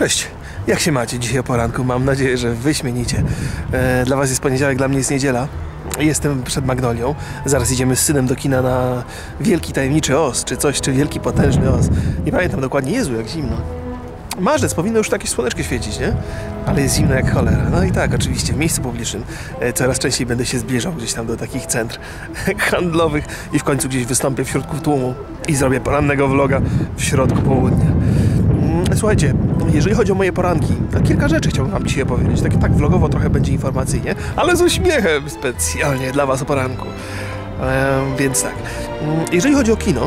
Cześć, jak się macie dzisiaj o poranku? Mam nadzieję, że wyśmienicie. Dla was jest poniedziałek, dla mnie jest niedziela. Jestem przed Magnolią. Zaraz idziemy z synem do kina na Wielki Tajemniczy Oz, czy coś, czy Wielki Potężny Oz. Nie pamiętam dokładnie, Jezu, jak zimno. Marzec, powinno już takie słoneczko świecić, nie? Ale jest zimno jak cholera. No i tak, oczywiście, w miejscu publicznym coraz częściej będę się zbliżał gdzieś tam do takich centr handlowych i w końcu gdzieś wystąpię w środku tłumu i zrobię porannego vloga w środku południa. Słuchajcie, jeżeli chodzi o moje poranki, to kilka rzeczy chciałbym wam dzisiaj opowiedzieć. Tak vlogowo trochę będzie informacyjnie, ale z uśmiechem specjalnie dla was o poranku. Więc tak, jeżeli chodzi o kino,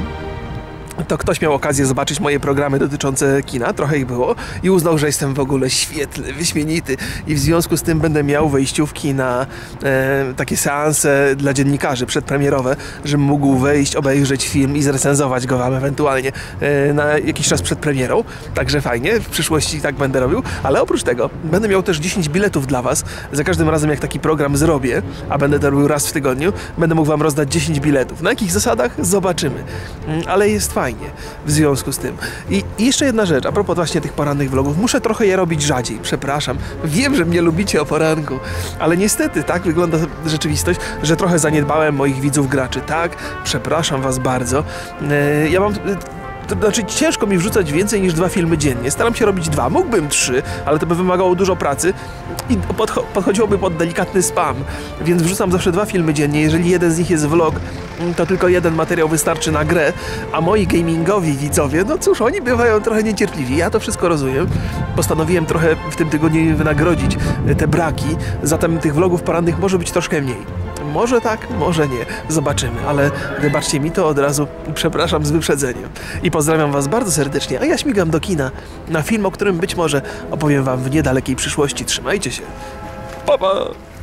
to ktoś miał okazję zobaczyć moje programy dotyczące kina, trochę ich było, i uznał, że jestem w ogóle świetny, wyśmienity i w związku z tym będę miał wejściówki na takie seanse dla dziennikarzy przedpremierowe, żebym mógł wejść, obejrzeć film i zrecenzować go wam ewentualnie na jakiś czas przed premierą. Także fajnie, w przyszłości tak będę robił, ale oprócz tego będę miał też 10 biletów dla was. Za każdym razem jak taki program zrobię, a będę to robił raz w tygodniu, będę mógł wam rozdać 10 biletów. Na jakich zasadach? Zobaczymy. Ale jest fajnie w związku z tym. I jeszcze jedna rzecz, a propos właśnie tych porannych vlogów, muszę trochę je robić rzadziej, przepraszam. Wiem, że mnie lubicie o poranku, ale niestety tak wygląda rzeczywistość, że trochę zaniedbałem moich widzów graczy. Tak, przepraszam was bardzo. Ja mam... To znaczy ciężko mi wrzucać więcej niż 2 filmy dziennie. Staram się robić 2, mógłbym 3, ale to by wymagało dużo pracy i podchodziłoby pod delikatny spam, więc wrzucam zawsze 2 filmy dziennie. Jeżeli jeden z nich jest vlog, to tylko jeden materiał wystarczy na grę, a moi gamingowi widzowie, no cóż, oni bywają trochę niecierpliwi, ja to wszystko rozumiem. Postanowiłem trochę w tym tygodniu wynagrodzić te braki, zatem tych vlogów porannych może być troszkę mniej. Może tak, może nie. Zobaczymy, ale wybaczcie mi to od razu, przepraszam z wyprzedzeniem. I pozdrawiam was bardzo serdecznie, a ja śmigam do kina na film, o którym być może opowiem wam w niedalekiej przyszłości. Trzymajcie się. Pa, pa!